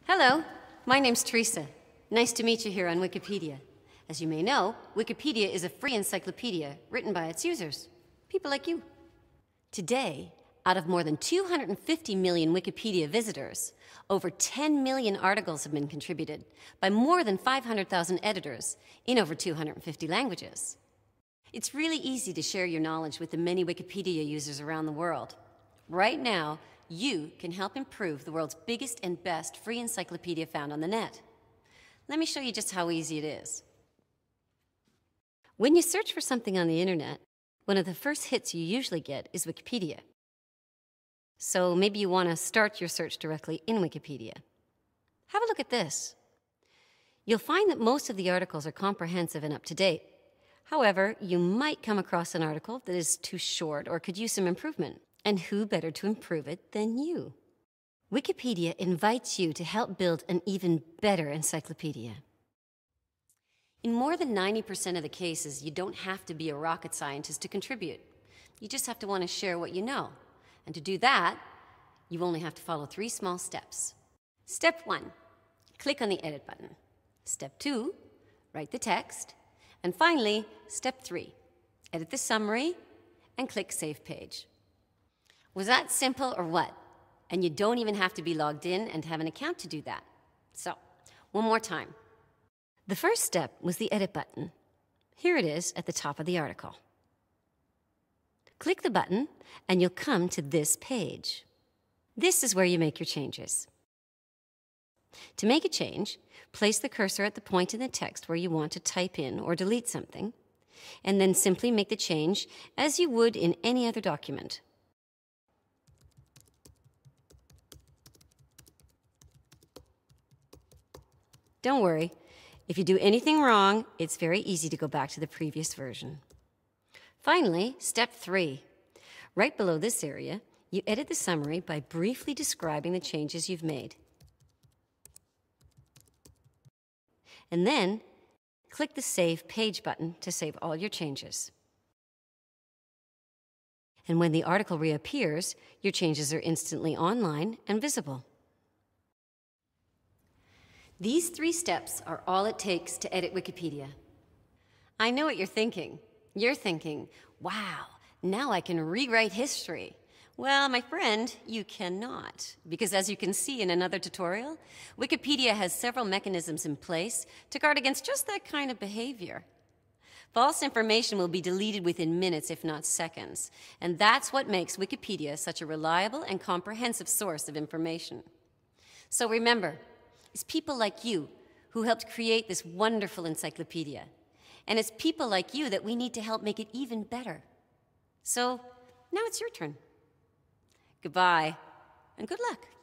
Hello, my name's Teresa. Nice to meet you here on Wikipedia. As you may know, Wikipedia is a free encyclopedia written by its users, people like you. Today, out of more than 250 million Wikipedia visitors, over 10 million articles have been contributed by more than 500,000 editors in over 250 languages. It's really easy to share your knowledge with the many Wikipedia users around the world. Right now, you can help improve the world's biggest and best free encyclopedia found on the net. Let me show you just how easy it is. When you search for something on the internet, one of the first hits you usually get is Wikipedia. So maybe you want to start your search directly in Wikipedia. Have a look at this. You'll find that most of the articles are comprehensive and up to date. However, you might come across an article that is too short or could use some improvement. And who better to improve it than you? Wikipedia invites you to help build an even better encyclopedia. In more than 90% of the cases, you don't have to be a rocket scientist to contribute. You just have to want to share what you know. And to do that, you only have to follow 3 small steps. Step 1, click on the Edit button. Step 2, write the text. And finally, Step 3, edit the summary and click Save Page. Was that simple or what? And you don't even have to be logged in and have an account to do that. So, one more time. The first step was the Edit button. Here it is at the top of the article. Click the button and you'll come to this page. This is where you make your changes. To make a change, place the cursor at the point in the text where you want to type in or delete something, and then simply make the change as you would in any other document. Don't worry, if you do anything wrong, it's very easy to go back to the previous version. Finally, Step 3. Right below this area, you edit the summary by briefly describing the changes you've made. And then, click the Save Page button to save all your changes. And when the article reappears, your changes are instantly online and visible. These 3 steps are all it takes to edit Wikipedia. I know what you're thinking. You're thinking, wow, now I can rewrite history. Well, my friend, you cannot. Because as you can see in another tutorial, Wikipedia has several mechanisms in place to guard against just that kind of behavior. False information will be deleted within minutes, if not seconds. And that's what makes Wikipedia such a reliable and comprehensive source of information. So remember, it's people like you who helped create this wonderful encyclopedia. And it's people like you that we need to help make it even better. So now it's your turn. Goodbye, and good luck.